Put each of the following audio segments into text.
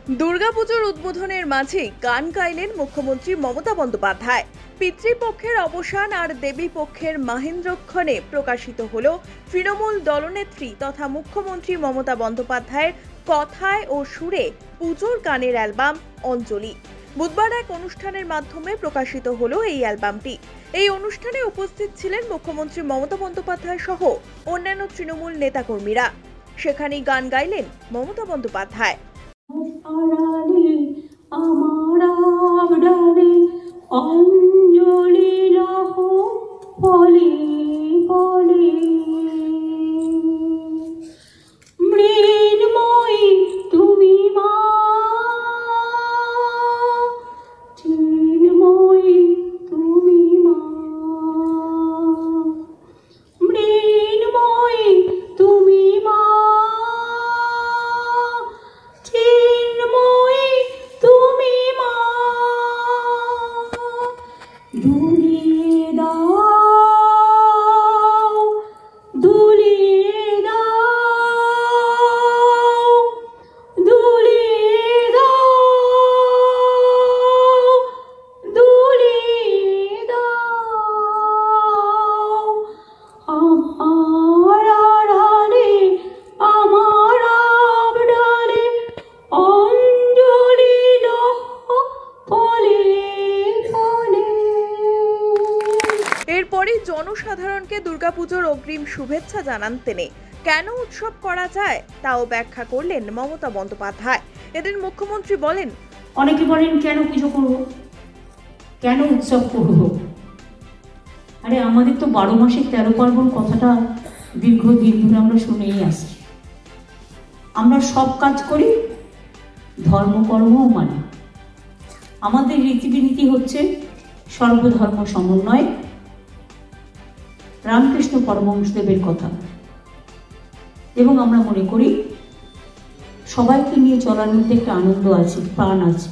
দুর্গাপুজোর উদ্বোধনের মাঝেই গান গাইলেন মুখ্যমন্ত্রী মমতা বন্দ্যোপাধ্যায়। পিতৃপক্ষের অবসান আর দেবীপক্ষের মাহেন্দ্রক্ষণে প্রকাশিত হল তৃণমূল দলনেত্রী তথা মুখ্যমন্ত্রী মমতা বন্দ্যোপাধ্যায়ের কথায় ও সুরে পুজোর গানের অ্যালবাম অঞ্জলি। বুধবার এক অনুষ্ঠানের মাধ্যমে প্রকাশিত হলো এই অ্যালবামটি। এই অনুষ্ঠানে উপস্থিত ছিলেন মুখ্যমন্ত্রী মমতা বন্দ্যোপাধ্যায় সহ অন্যান্য তৃণমূল নেতাকর্মীরা। সেখানেই গান গাইলেন মমতা বন্দ্যোপাধ্যায়। অঞ্জলি লহ বলে বলে মৃন্ময়ী তুমি মা, চিন্ময়ী তুমি মা, মৃন্ময়ী তুমি মা, চিন্ময়ী তুমি মা, দুলিয়ে দাও দুলিয়ে দাও দুলিয়ে দাও দুলিয়ে দাও আমার আড়ালে আমার আবডালে অঞ্জলি লহ বলে বলে। এরপরই জনসাধারণকে দুর্গাপুজোর অগ্রিম শুভেচ্ছা জানান তিনি। কেন উৎসব করা যায় তাও ব্যাখ্যা করলেন মমতা বন্দ্যোপাধ্যায়। এদিন মুখ্যমন্ত্রী বলেন, অনেকে বলেন কেন পুজো করব, কেন উৎসব করব। আরে আমাদের তো 12 মাসে 13 পার্বণ কথাটা দীর্ঘদিন ধরে আমরা শুনেই আসছি। আমরা সব কাজ করি, ধর্মকর্মও মানি। আমাদের রীতিনীতি হচ্ছে সর্বধর্ম সমন্বয়, রামকৃষ্ণ পরমহংসদেবের কথা। এবং আমরা মনে করি সবাইকে নিয়ে চলার মধ্যে একটা আনন্দ আছে, প্রাণ আছে।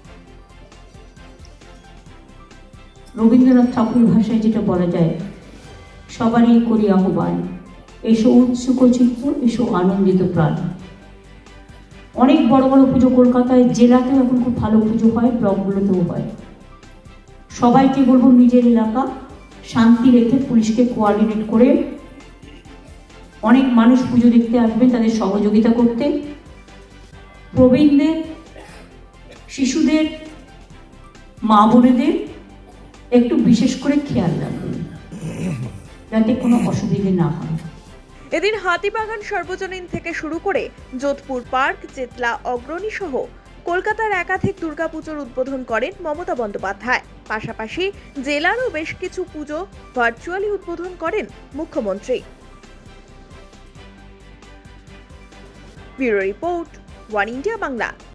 রবীন্দ্রনাথ ঠাকুর ভাষায় যেটা বলা যায়, সবারই করি আহ্বান, এসো উৎসুক চিত্ত, এসো আনন্দিত প্রাণ। অনেক বড় বড় পুজো কলকাতায়, জেলাতেও এখন খুব ভালো পুজো হয়, ব্লকগুলোতেও হয়। সবাইকে বলবো নিজের এলাকা শান্তি রেখে পুলিশকে কোঅর্ডিনেট করে, অনেক মানুষ পুজো দেখতে আসবেন, তাদের সহযোগিতা করতে। প্রবীণদের, শিশুদের, মা বোনেদের একটু বিশেষ করে খেয়াল রাখবেন যাতে কোনো অসুবিধে না হয়। এদিন হাতিবাগান সর্বজনীন থেকে শুরু করে যোধপুর পার্ক, চেতলা অগ্রণী সহ কলকাতার একাধিক দুর্গাপুজোর উদ্বোধন করেন মমতা বন্দ্যোপাধ্যায়। পাশাপাশি জেলারও বেশ কিছু পুজো ভার্চুয়ালি উদ্বোধন করেন মুখ্যমন্ত্রী। Bureau report, one India Bangla.